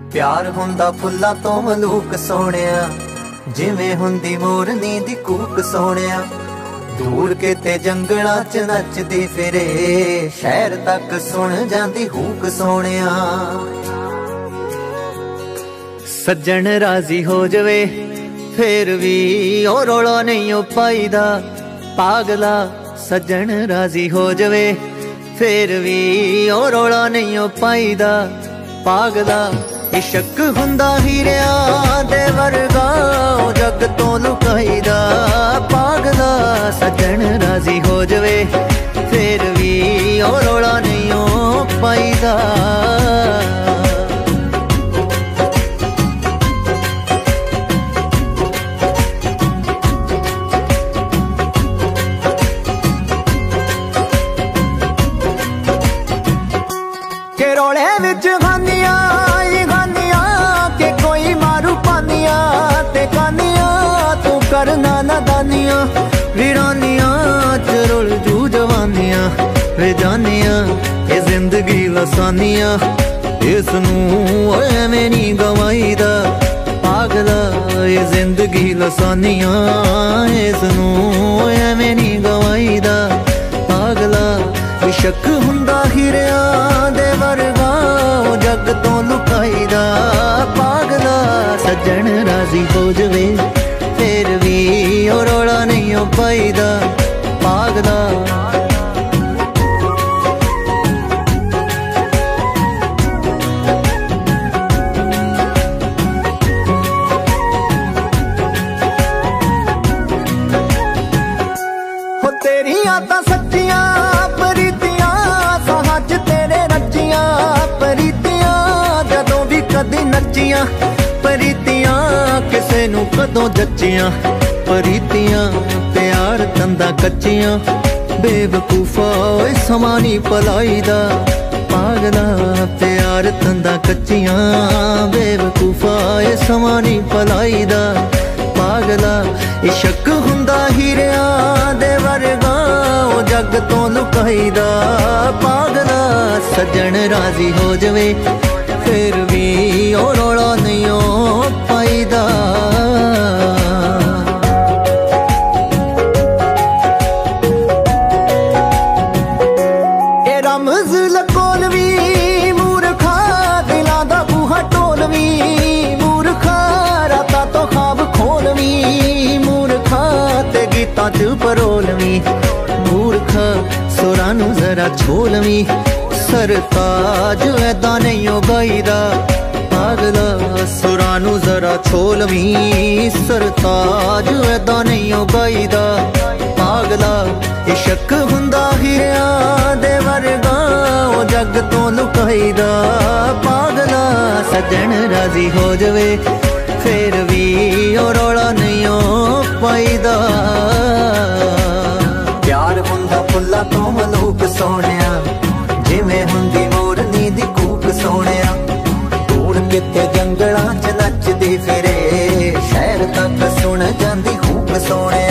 प्यार हुंदा फुल्लां तो मलूक सोहणिया, जिवें हुंदी मोरनी दी कूक सोहणिया। दूर किते जंगलां च नचदी फिरे, शहर तक सुन जांदी हूक सोहणिया। सज्जन राजी हो जावे फिर भी ओ रौला नहीं ओ पाईदा, पागला सज्जन राजी हो जावे फिर भी ओ रौला नहीं ओ पाईदा, पागला। इशक हुंदा हीरिया दे वर्गा जग तो लुकाईदा, पागला सज्जन राजी हो जावे फिर भी ओ रौला नहीं ओ पाईदा। के रोले विच गानिया के कोई मारू पानिया ते कानिया, तू करना नादानिया वीरानिया च रुल जू जवानिया। वे जानिया ये जिंदगी लसानिया, इसनू एवें नहीं गवाईदा, पागला ये जिंदगी लसानिया, इसनू एवें नहीं गवाईदा, पागला। इशक हुंदा हीरिया दे वर्गा जग तो लुकाईदा, पागला सज्जन राजी हो जावे फिर भी ओ रौला नहीं ओ पाईदा, पागला। हो तेरियां तां सच्चियां प्रीतियां, साहज तेरे रचियां प्रीतियां, जदों भी कदी नचियां प्रीतियां, किसे नू कदों जचियां प्रीतियां। प्यार तंदा कच्चियां बेवकूफा ओए समा नहीं पलाईदा, पागला। प्यार तंदा कच्चियां बेवकूफा ओए समा नहीं पलाईदा, पागला। इशक हुंदा हीरिया दे वर्गा जग तो लुकाईदा, पागला सज्जन राजी हो जावे फिर भी ओ रौला नहीं ओ पाईदा। ए रमज लकोलवी मूर्खा, दिलां दा बूहा ढोलवी मूर्खा, रातां तो ख्वाब खोलवी मूर्खा, ते गीतां च परोलवी मूर्खा। सुरां नू जरा छोलवी, सरताज ऐदा नहीं ओ गाईदा, पागला। सुरां नू जरा छोलवी, सरताज ऐदा नहीं ओ गाईदा, पागला। इशक हुंदा हीरिया दे वर्गा जग तो लुकाईदा, पागला सज्जन राजी हो जावे फिर भी ओ रौला नहीं ओ पाईदा। प्यार हुंदा फुल्लां तो मलूक सोहणिया, जिवें हुंदी मोरनी दी कूक सोहणिया। दूर किते जंगलां च नचदी फिरे, शहर तक सुन जांदी हूक सोहणिया।